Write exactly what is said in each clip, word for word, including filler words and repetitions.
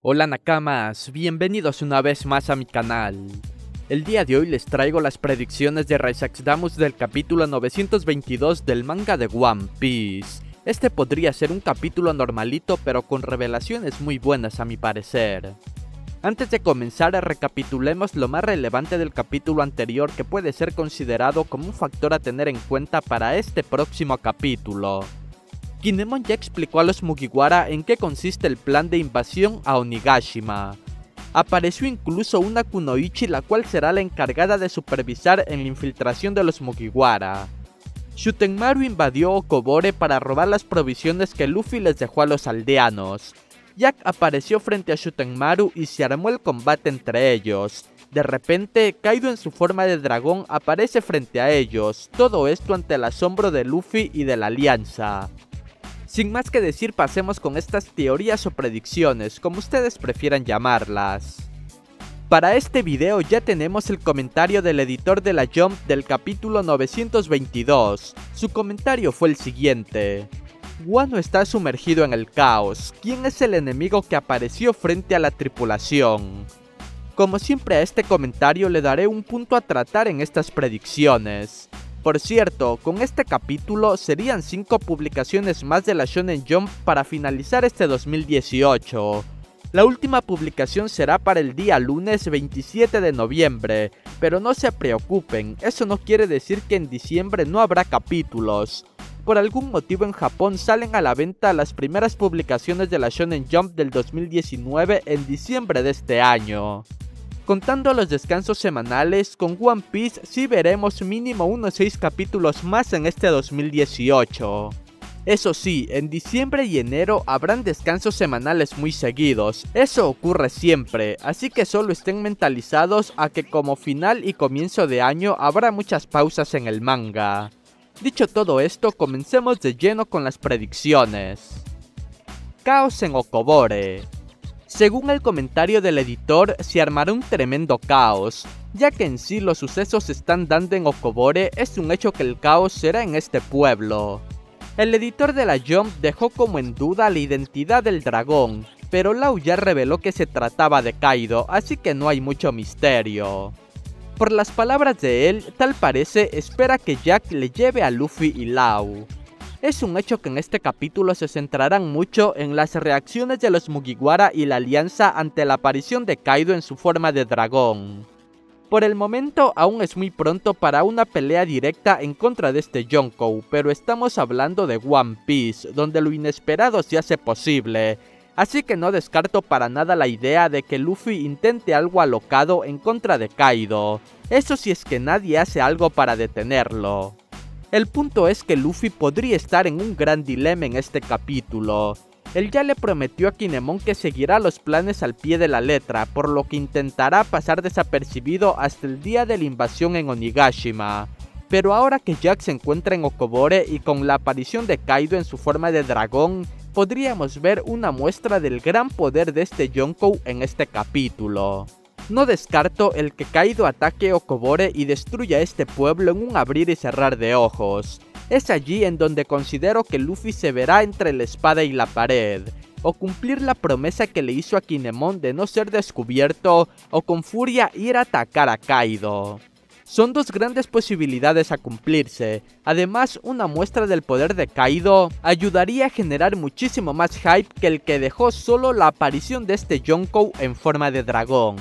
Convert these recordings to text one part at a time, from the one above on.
Hola Nakamas, bienvenidos una vez más a mi canal. El día de hoy les traigo las predicciones de Raizaxdamus del capítulo novecientos veintidós del manga de One Piece. Este podría ser un capítulo normalito pero con revelaciones muy buenas a mi parecer. Antes de comenzar, recapitulemos lo más relevante del capítulo anterior que puede ser considerado como un factor a tener en cuenta para este próximo capítulo. Kinemon ya explicó a los Mugiwara en qué consiste el plan de invasión a Onigashima. Apareció incluso una Kunoichi, la cual será la encargada de supervisar en la infiltración de los Mugiwara. Shutenmaru invadió Okobore para robar las provisiones que Luffy les dejó a los aldeanos. Jack apareció frente a Shutenmaru y se armó el combate entre ellos. De repente, Kaido en su forma de dragón aparece frente a ellos, todo esto ante el asombro de Luffy y de la alianza. Sin más que decir, pasemos con estas teorías o predicciones, como ustedes prefieran llamarlas. Para este video ya tenemos el comentario del editor de la Jump del capítulo novecientos veintidós. Su comentario fue el siguiente: Wano está sumergido en el caos. ¿Quién es el enemigo que apareció frente a la tripulación? Como siempre, a este comentario le daré un punto a tratar en estas predicciones. Por cierto, con este capítulo serían cinco publicaciones más de la Shonen Jump para finalizar este dos mil dieciocho. La última publicación será para el día lunes veintisiete de noviembre, pero no se preocupen, eso no quiere decir que en diciembre no habrá capítulos. Por algún motivo en Japón salen a la venta las primeras publicaciones de la Shonen Jump del dos mil diecinueve en diciembre de este año. Contando los descansos semanales, con One Piece sí veremos mínimo unos seis capítulos más en este dos mil dieciocho. Eso sí, en diciembre y enero habrán descansos semanales muy seguidos, eso ocurre siempre, así que solo estén mentalizados a que como final y comienzo de año habrá muchas pausas en el manga. Dicho todo esto, comencemos de lleno con las predicciones. Caos en Okobore. Según el comentario del editor, se armará un tremendo caos, ya que en sí los sucesos se están dando en Okobore, es un hecho que el caos será en este pueblo. El editor de la Jump dejó como en duda la identidad del dragón, pero Lau ya reveló que se trataba de Kaido, así que no hay mucho misterio. Por las palabras de él, tal parece espera que Jack le lleve a Luffy y Lau. Es un hecho que en este capítulo se centrarán mucho en las reacciones de los Mugiwara y la alianza ante la aparición de Kaido en su forma de dragón. Por el momento aún es muy pronto para una pelea directa en contra de este Yonkou, pero estamos hablando de One Piece, donde lo inesperado se hace posible, así que no descarto para nada la idea de que Luffy intente algo alocado en contra de Kaido, eso si es que nadie hace algo para detenerlo. El punto es que Luffy podría estar en un gran dilema en este capítulo. Él ya le prometió a Kinemon que seguirá los planes al pie de la letra, por lo que intentará pasar desapercibido hasta el día de la invasión en Onigashima. Pero ahora que Jack se encuentra en Okobore y con la aparición de Kaido en su forma de dragón, podríamos ver una muestra del gran poder de este Yonkou en este capítulo. No descarto el que Kaido ataque Okobore y destruya este pueblo en un abrir y cerrar de ojos. Es allí en donde considero que Luffy se verá entre la espada y la pared, o cumplir la promesa que le hizo a Kinemon de no ser descubierto, o con furia ir a atacar a Kaido. Son dos grandes posibilidades a cumplirse, además una muestra del poder de Kaido ayudaría a generar muchísimo más hype que el que dejó solo la aparición de este Yonkou en forma de dragón.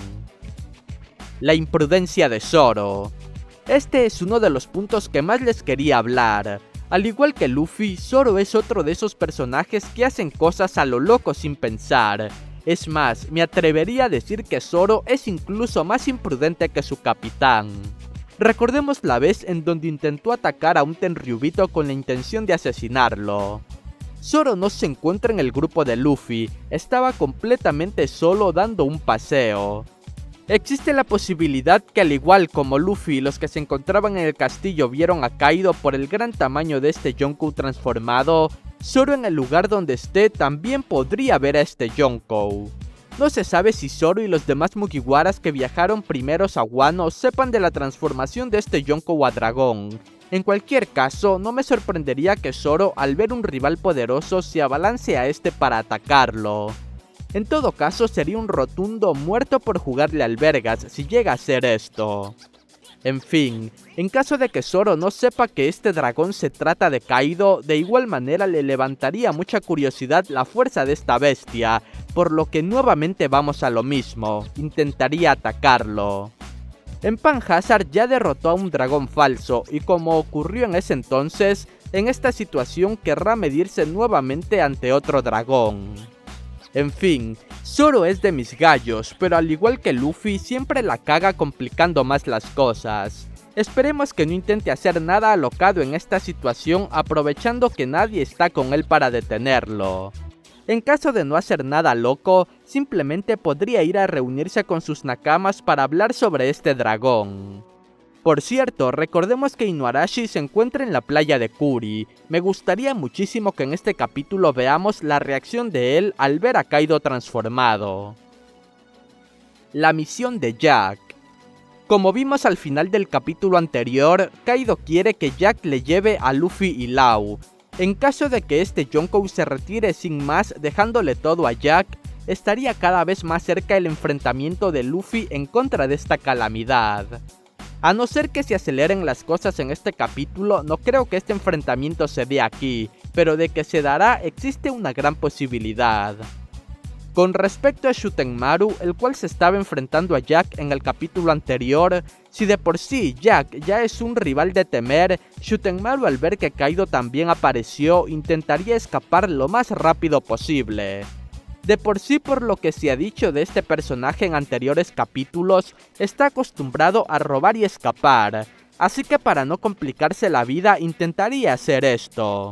La imprudencia de Zoro. Este es uno de los puntos que más les quería hablar. Al igual que Luffy, Zoro es otro de esos personajes que hacen cosas a lo loco sin pensar. Es más, me atrevería a decir que Zoro es incluso más imprudente que su capitán. Recordemos la vez en donde intentó atacar a un Tenryubito con la intención de asesinarlo. Zoro no se encuentra en el grupo de Luffy, estaba completamente solo dando un paseo. Existe la posibilidad que al igual como Luffy, los que se encontraban en el castillo vieron a Kaido por el gran tamaño de este Yonkou transformado, Zoro en el lugar donde esté también podría ver a este Yonkou. No se sabe si Zoro y los demás Mugiwaras que viajaron primeros a Wano sepan de la transformación de este Yonkou a dragón. En cualquier caso, no me sorprendería que Zoro al ver un rival poderoso se abalance a este para atacarlo. En todo caso sería un rotundo muerto por jugarle al vergas si llega a ser esto. En fin, en caso de que Zoro no sepa que este dragón se trata de Kaido, de igual manera le levantaría mucha curiosidad la fuerza de esta bestia, por lo que nuevamente vamos a lo mismo, intentaría atacarlo. En Panhazard ya derrotó a un dragón falso y como ocurrió en ese entonces, en esta situación querrá medirse nuevamente ante otro dragón. En fin, Zoro es de mis gallos, pero al igual que Luffy siempre la caga complicando más las cosas. Esperemos que no intente hacer nada alocado en esta situación aprovechando que nadie está con él para detenerlo. En caso de no hacer nada loco, simplemente podría ir a reunirse con sus nakamas para hablar sobre este dragón. Por cierto, recordemos que Inuarashi se encuentra en la playa de Kuri. Me gustaría muchísimo que en este capítulo veamos la reacción de él al ver a Kaido transformado. La misión de Jack. Como vimos al final del capítulo anterior, Kaido quiere que Jack le lleve a Luffy y Law. En caso de que este Yonkou se retire sin más dejándole todo a Jack, estaría cada vez más cerca el enfrentamiento de Luffy en contra de esta calamidad. A no ser que se aceleren las cosas en este capítulo, no creo que este enfrentamiento se dé aquí, pero de que se dará existe una gran posibilidad. Con respecto a Shutenmaru, el cual se estaba enfrentando a Jack en el capítulo anterior, si de por sí Jack ya es un rival de temer, Shutenmaru al ver que Kaido también apareció intentaría escapar lo más rápido posible. De por sí, por lo que se ha dicho de este personaje en anteriores capítulos, está acostumbrado a robar y escapar, así que para no complicarse la vida intentaría hacer esto.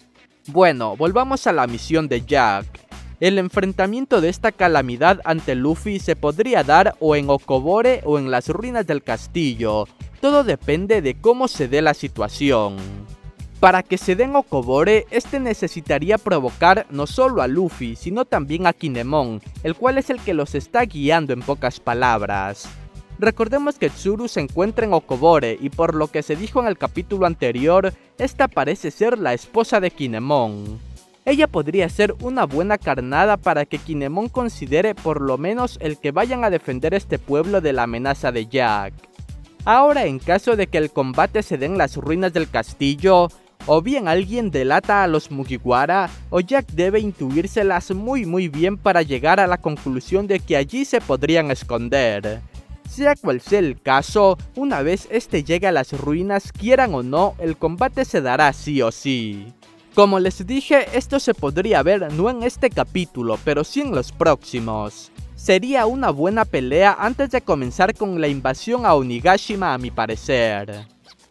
Bueno, volvamos a la misión de Jack. El enfrentamiento de esta calamidad ante Luffy se podría dar o en Okobore o en las ruinas del castillo, todo depende de cómo se dé la situación. Para que se den Okobore, este necesitaría provocar no solo a Luffy, sino también a Kinemon, el cual es el que los está guiando en pocas palabras. Recordemos que Tsuru se encuentra en Okobore y por lo que se dijo en el capítulo anterior, esta parece ser la esposa de Kinemon. Ella podría ser una buena carnada para que Kinemon considere por lo menos el que vayan a defender este pueblo de la amenaza de Jack. Ahora, en caso de que el combate se dé en las ruinas del castillo, o bien alguien delata a los Mugiwara, o Jack debe intuírselas muy muy bien para llegar a la conclusión de que allí se podrían esconder. Sea cual sea el caso, una vez este llegue a las ruinas, quieran o no, el combate se dará sí o sí. Como les dije, esto se podría ver no en este capítulo, pero sí en los próximos. Sería una buena pelea antes de comenzar con la invasión a Onigashima a mi parecer.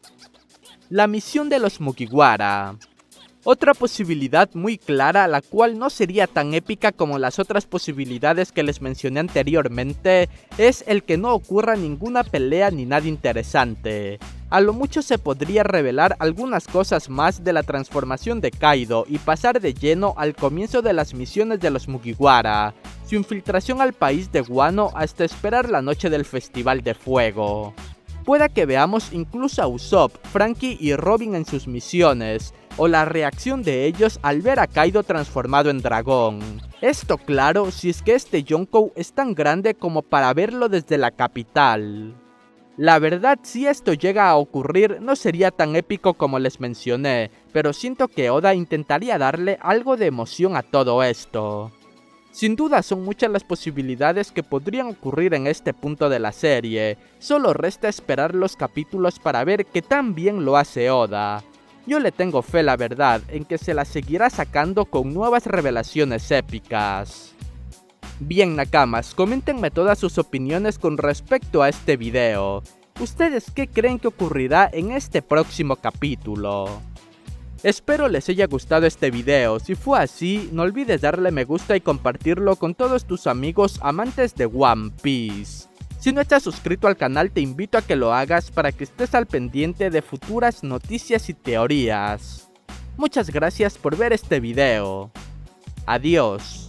La misión de los Mugiwara. Otra posibilidad muy clara, la cual no sería tan épica como las otras posibilidades que les mencioné anteriormente, es el que no ocurra ninguna pelea ni nada interesante. A lo mucho se podría revelar algunas cosas más de la transformación de Kaido y pasar de lleno al comienzo de las misiones de los Mugiwara, su infiltración al país de Wano hasta esperar la noche del Festival de Fuego. Pueda que veamos incluso a Usopp, Franky y Robin en sus misiones, o la reacción de ellos al ver a Kaido transformado en dragón. Esto claro, si es que este Yonkou es tan grande como para verlo desde la capital. La verdad, si esto llega a ocurrir, no sería tan épico como les mencioné, pero siento que Oda intentaría darle algo de emoción a todo esto. Sin duda son muchas las posibilidades que podrían ocurrir en este punto de la serie, solo resta esperar los capítulos para ver qué tan bien lo hace Oda. Yo le tengo fe, la verdad, en que se la seguirá sacando con nuevas revelaciones épicas. Bien nakamas, coméntenme todas sus opiniones con respecto a este video. ¿Ustedes qué creen que ocurrirá en este próximo capítulo? Espero les haya gustado este video, si fue así, no olvides darle me gusta y compartirlo con todos tus amigos amantes de One Piece. Si no estás suscrito al canal te invito a que lo hagas para que estés al pendiente de futuras noticias y teorías. Muchas gracias por ver este video. Adiós.